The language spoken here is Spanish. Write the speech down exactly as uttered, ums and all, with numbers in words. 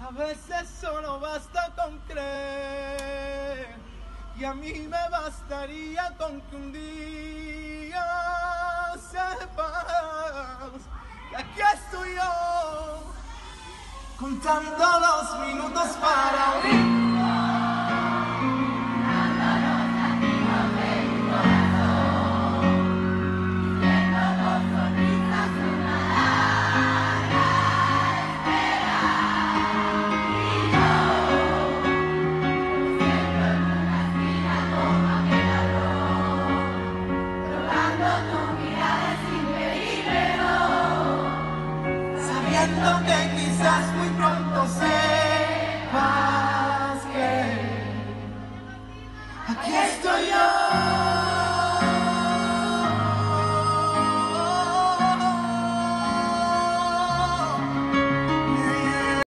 A veces solo basta con creer, y a mí me bastaría con que un día sepas que aquí estoy yo, contando los minutos para huir.